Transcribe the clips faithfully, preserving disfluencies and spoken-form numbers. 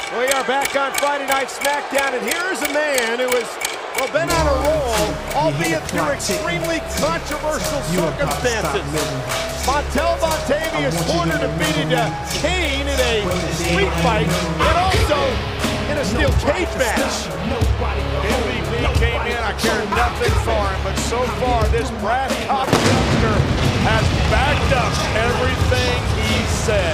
We are back on Friday Night SmackDown, and here's a man who has, well, been on a roll, albeit through extremely controversial circumstances. Montel Montavious Porter defeated uh, Kane in a street fight, and also in a steel cage match. M V P came in, I care nothing for him, but so far this brass cock youngster has backed up everything he said.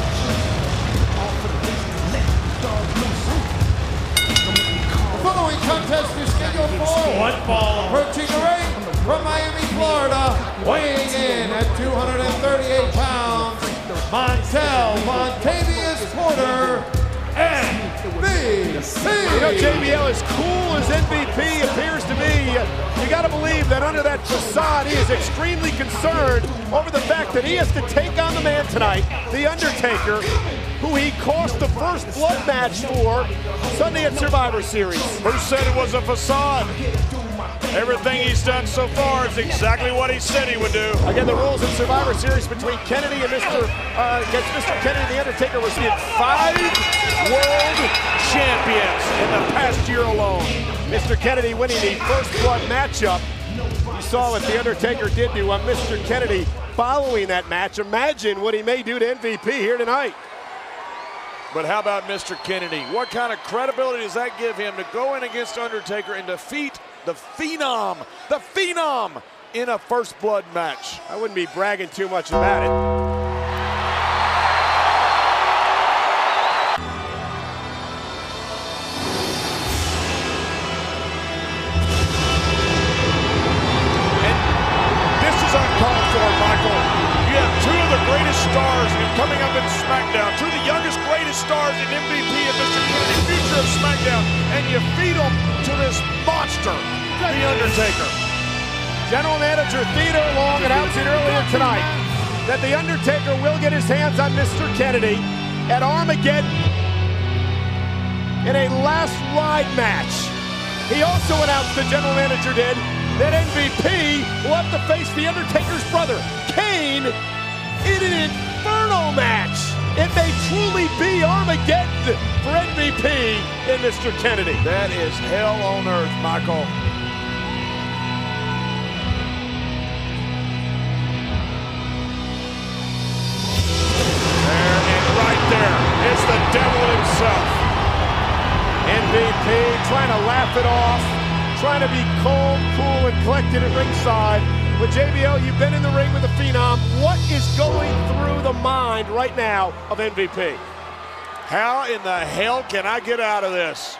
Following contest is scheduled for one fall. Approaching the ring from Miami, Florida, weighing in at two hundred thirty-eight pounds, Montel Montavious Porter, M V P. You know, J B L, as cool as M V P appears to be, you got to believe that under that facade, he is extremely concerned over the fact that he has to take on the man tonight, The Undertaker, who he cost the first blood match for Sunday at Survivor Series. Who said it was a facade? Everything he's done so far is exactly what he said he would do. Again, the rules in Survivor Series between Kennedy and Mister Uh, against Mister Kennedy, The Undertaker was in Five world champions in the past year alone. Mister Kennedy winning the first blood matchup. You saw what The Undertaker did to uh, Mister Kennedy following that match. Imagine what he may do to M V P here tonight. But how about Mister Kennedy? What kind of credibility does that give him to go in against Undertaker and defeat the Phenom, the Phenom in a first blood match? I wouldn't be bragging too much about it. Uncalled for, Michael. You have two of the greatest stars in coming up in SmackDown, two of the youngest, greatest stars in M V P and Mister Kennedy, future of SmackDown, and you feed them to this monster, The Undertaker. General Manager Theodore Long announced it earlier tonight that The Undertaker will get his hands on Mister Kennedy at Armageddon in a last ride match. He also announced, the General Manager did, that M V P will have to face The Undertaker's brother, Kane, in an Inferno match. It may truly be Armageddon for M V P and Mister Kennedy. That is hell on earth, Michael. There and right there is the devil himself. M V P trying to laugh it off, trying to be calm, cool, and collected at ringside. But J B L, you've been in the ring with the Phenom. What is going through the mind right now of M V P? How in the hell can I get out of this?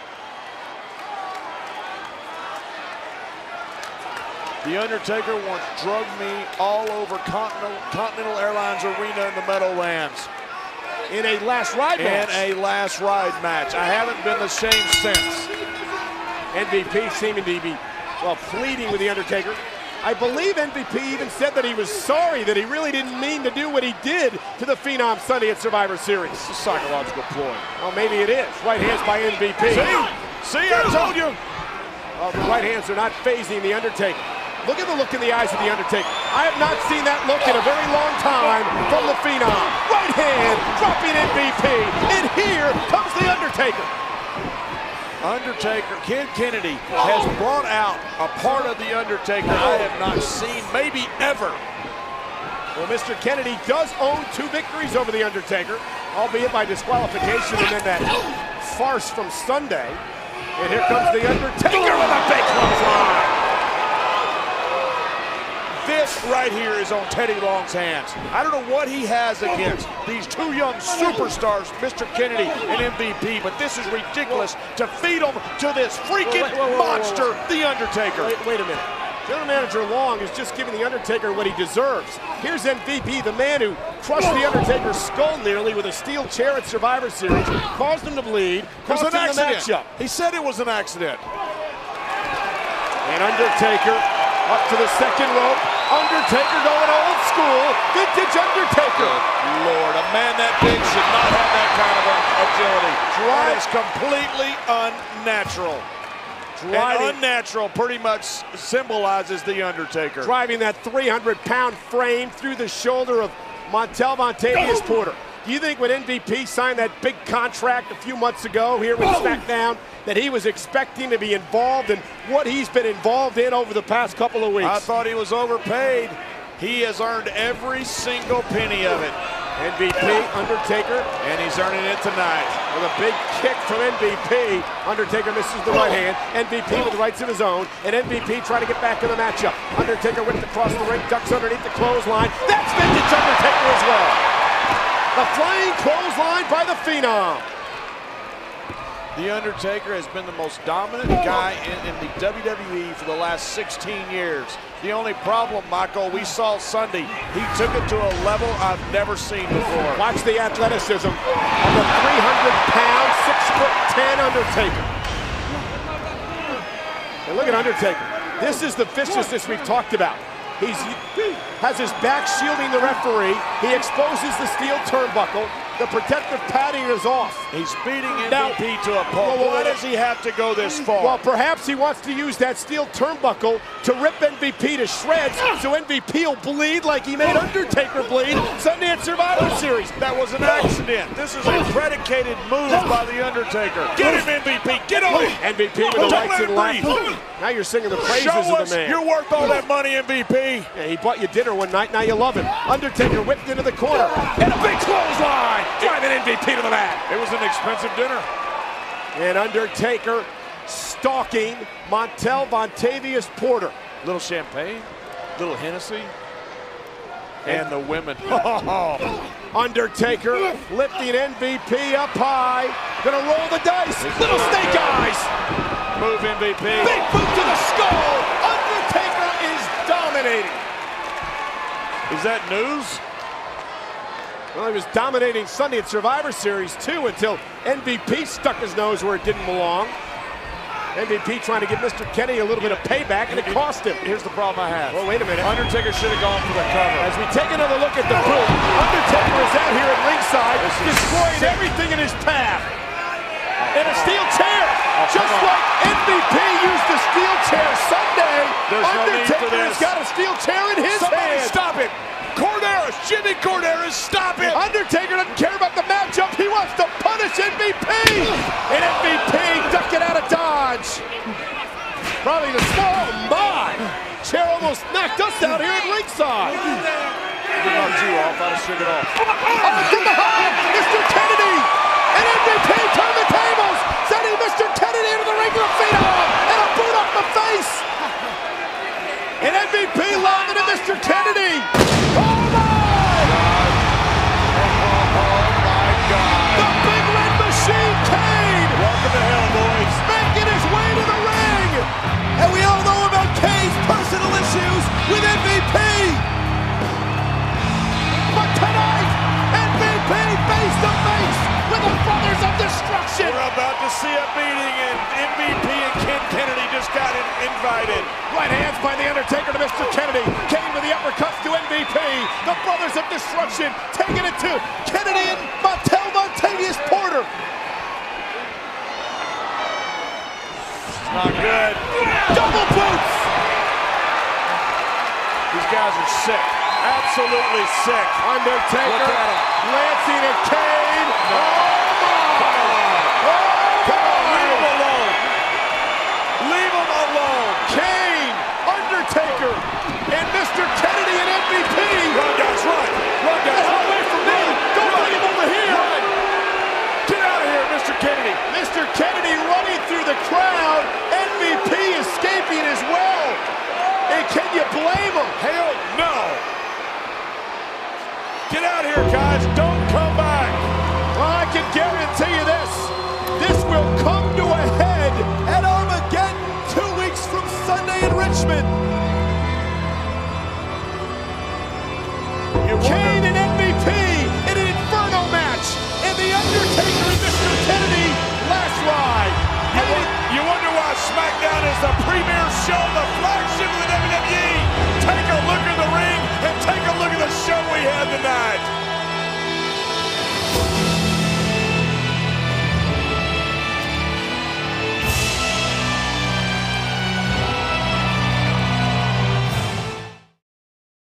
The Undertaker once drugged me all over Continental, Continental Airlines Arena in the Meadowlands. In a last ride match. In a last ride match. I haven't been the same since. M V P seeming to be, well, pleading with The Undertaker. I believe M V P even said that he was sorry, that he really didn't mean to do what he did to the Phenom Sunday at Survivor Series. It's a psychological ploy. Well, maybe it is. Right hands by M V P. See? See, I told you. Well, the right hands are not phasing The Undertaker. Look at the look in the eyes of The Undertaker. I have not seen that look in a very long time from the Phenom. Right hand dropping M V P. And here comes The Undertaker. Undertaker, Ken Kennedy has brought out a part of The Undertaker I have not seen, maybe ever. Well, Mister Kennedy does own two victories over The Undertaker, albeit by disqualification and then that farce from Sunday. And here comes The Undertaker with a big clothesline. This right here is on Teddy Long's hands. I don't know what he has against these two young superstars, Mister Kennedy and M V P, but this is ridiculous to feed them to this freaking whoa, whoa, whoa, monster, whoa, whoa. The Undertaker. Wait, wait a minute. General Manager Long is just giving The Undertaker what he deserves. Here's M V P, the man who crushed The Undertaker's skull nearly with a steel chair at Survivor Series, caused him to bleed, It was cost an him the accident. matchup. He said it was an accident. And Undertaker up to the second rope. Undertaker going old school. Vintage Undertaker. Good Lord, a man that big should not have that kind of agility. That is completely unnatural. Driving, and unnatural pretty much symbolizes The Undertaker. Driving that three hundred pound frame through the shoulder of Montel Montavious Porter. Do you think when M V P signed that big contract a few months ago here with SmackDown that he was expecting to be involved in what he's been involved in over the past couple of weeks? I thought he was overpaid. He has earned every single penny of it. M V P, Undertaker, and he's earning it tonight. With a big kick from M V P. Undertaker misses the right hand. M V P with rights of his own, and M V P trying to get back in the matchup. Undertaker whipped across the ring, ducks underneath the clothesline. That's vintage Undertaker as well. The flying clothesline by the Phenom. The Undertaker has been the most dominant guy in, in the W W E for the last sixteen years. The only problem, Michael, we saw Sunday, he took it to a level I've never seen before. Watch the athleticism of the three hundred pound, six foot ten Undertaker. And look at Undertaker. This is the viciousness we've talked about. He's has his back shielding the referee. He exposes the steel turnbuckle. The protective padding is off. He's beating M V P now, to a pulp. well, Why does he have to go this far? Well, perhaps he wants to use that steel turnbuckle to rip M V P to shreds so M V P will bleed like he made Undertaker bleed Sunday at Survivor Series. That was an accident. This is a predicated move by The Undertaker. Get him, M V P. Get on him. M V P with the rights and left. Now you're singing the praises Show of us the man. you're worth all that money, M V P. Yeah, he bought you dinner one night, now you love him. Undertaker whipped into the corner, and a big clothesline, driving M V P to the mat. It was an expensive dinner. And Undertaker stalking Montel Vontavious Porter. Little champagne, little Hennessy, and the women. Undertaker lifting M V P up high, gonna roll the dice. Little snake eyes. Move, M V P. Big boot to the skull. Undertaker is dominating. Is that news? Well, he was dominating Sunday at Survivor Series too until M V P stuck his nose where it didn't belong. M V P trying to give Mister Kennedy a little bit of payback, and it cost him. Here's the problem I have. Well, wait a minute. Undertaker should have gone for the cover. As we take another look at the boot, Undertaker is out here at ringside, destroying everything in his path. And a steel chair, oh, just like M V P used the steel chair Sunday. There's Undertaker no has got a steel chair in his Somebody hand. Stop it. Corderas, Jimmy Corderas, stop it! Undertaker doesn't care about the matchup. He wants to punish M V P. And M V P ducking out of dodge. Probably the small my. Chair almost knocked us out here at ringside. You knocked you off. I'd have shook it off. Up from behind, Mister Kennedy. And M V P turned the tables, sending Mister Kennedy into the ring with a feet on and a boot up the face. And M V P lobbing to Mister Kennedy. Oh my! Oh my God! The big red machine, Kane! Welcome to hell, boys. Making his way to the ring! And we all know about Kane's personal issues with M V P! But tonight, M V P face to face with the Brothers of Destruction! We're about to see a meeting, and M V P and Ken Kennedy just got invited. Right hands by The Undertaker to Mister Kennedy. Kane with the uppercuts to M V P. The Brothers of Destruction taking it to Kennedy and Montel Vontavious Porter. Not good. Double boots! These guys are sick. Absolutely sick. Undertaker Look at him. lancing at Kane. No. Oh my! Oh Come on, my! leave him alone. Leave him alone. Kane, Undertaker, and Mister Kennedy and M V P. Run, guys, run. Run, guys, Get run. away from me! Don't bring him over here! Run. Get out of here, Mister Kennedy. Mister Kennedy running through the crowd. M V P escaping as well. And can you blame him? Hell no. Get out of here, guys. Don't come back. Well, I can guarantee you this. This will come to a head at Armageddon two weeks from Sunday in Richmond.